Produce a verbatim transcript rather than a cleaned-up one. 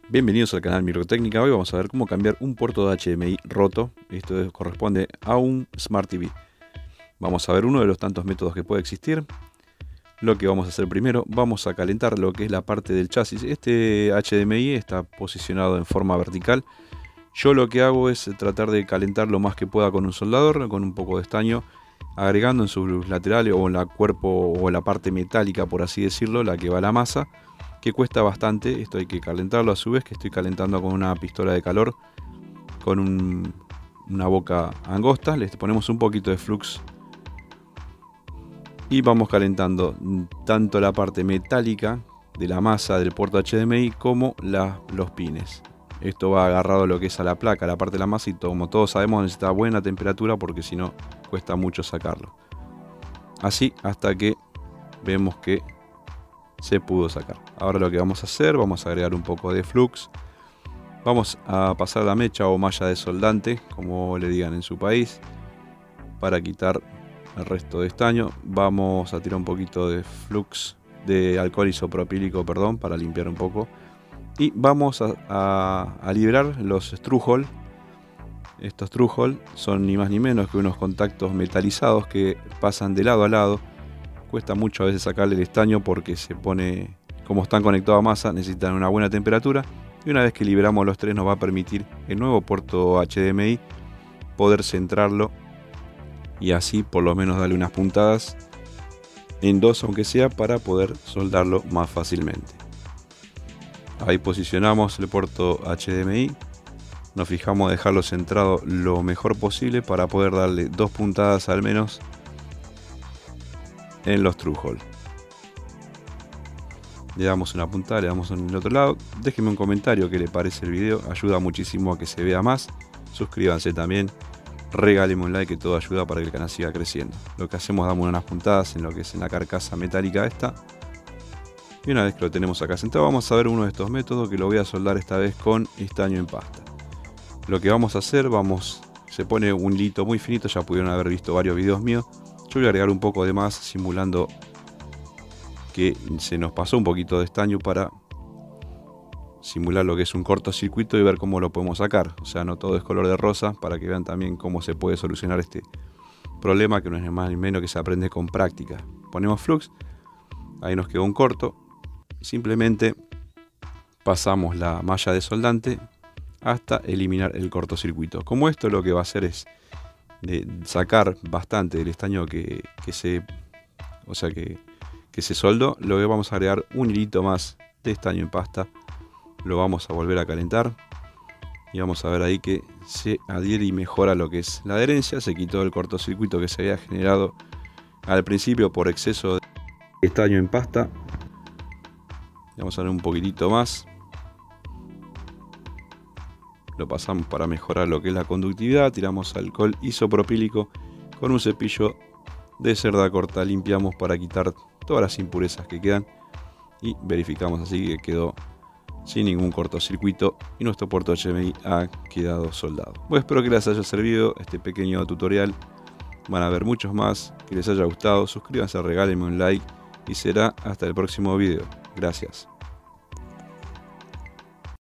Bienvenidos al canal Microtécnica. Hoy vamos a ver cómo cambiar un puerto de H D M I roto. Esto corresponde a un Smart T V. Vamos a ver uno de los tantos métodos que puede existir. Lo que vamos a hacer primero, vamos a calentar lo que es la parte del chasis. Este H D M I está posicionado en forma vertical. Yo lo que hago es tratar de calentar lo más que pueda con un soldador, con un poco de estaño, agregando en sus laterales o en la cuerpo o en la parte metálica, por así decirlo, la que va a la masa, que cuesta bastante. Esto hay que calentarlo a su vez, que estoy calentando con una pistola de calor con un, una boca angosta. Le ponemos un poquito de flux y vamos calentando tanto la parte metálica de la masa del puerto H D M I como la, los pines. Esto va agarrado a lo que es a la placa, a la parte de la masa, y como todos sabemos necesita buena temperatura porque si no cuesta mucho sacarlo. Así hasta que vemos que se pudo sacar. Ahora lo que vamos a hacer, vamos a agregar un poco de flux. Vamos a pasar la mecha o malla de soldante, como le digan en su país, para quitar el resto de estaño. Vamos a tirar un poquito de flux, de alcohol isopropílico, perdón, para limpiar un poco. Y vamos a, a, a liberar los screw hole. Estos screw hole son ni más ni menos que unos contactos metalizados que pasan de lado a lado. Cuesta mucho a veces sacarle el estaño porque se pone, como están conectados a masa, necesitan una buena temperatura. Y una vez que liberamos los tres nos va a permitir el nuevo puerto H D M I poder centrarlo y así por lo menos darle unas puntadas en dos, aunque sea, para poder soldarlo más fácilmente. Ahí posicionamos el puerto H D M I, nos fijamos dejarlo centrado lo mejor posible para poder darle dos puntadas al menos en los screw hole. Le damos una puntada, le damos en el otro lado. Déjenme un comentario qué le parece el video, ayuda muchísimo a que se vea más. Suscríbanse también, regálenme un like, que todo ayuda para que el canal siga creciendo. Lo que hacemos, damos unas puntadas en lo que es en la carcasa metálica esta. Y una vez que lo tenemos acá sentado, vamos a ver uno de estos métodos que lo voy a soldar esta vez con estaño en pasta. Lo que vamos a hacer, vamos, se pone un hilito muy finito, ya pudieron haber visto varios videos míos. Yo voy a agregar un poco de más, simulando que se nos pasó un poquito de estaño para simular lo que es un cortocircuito y ver cómo lo podemos sacar. O sea, no todo es color de rosa, para que vean también cómo se puede solucionar este problema, que no es más ni menos que se aprende con práctica. Ponemos flux, ahí nos quedó un corto. Simplemente pasamos la malla de soldante hasta eliminar el cortocircuito. Como esto lo que va a hacer es de sacar bastante del estaño que, que se o sea que, que se soldó, lo que vamos a agregar un hilito más de estaño en pasta. Lo vamos a volver a calentar y vamos a ver ahí que se adhiere y mejora lo que es la adherencia. Se quitó el cortocircuito que se había generado al principio por exceso de estaño en pasta. Vamos a dar un poquitito más. Lo pasamos para mejorar lo que es la conductividad. Tiramos alcohol isopropílico con un cepillo de cerda corta. Limpiamos para quitar todas las impurezas que quedan. Y verificamos así que quedó sin ningún cortocircuito. Y nuestro puerto H D M I ha quedado soldado. Bueno, espero que les haya servido este pequeño tutorial. Van a ver muchos más. Que les haya gustado. Suscríbanse, regálenme un like. Y será hasta el próximo video. Gracias.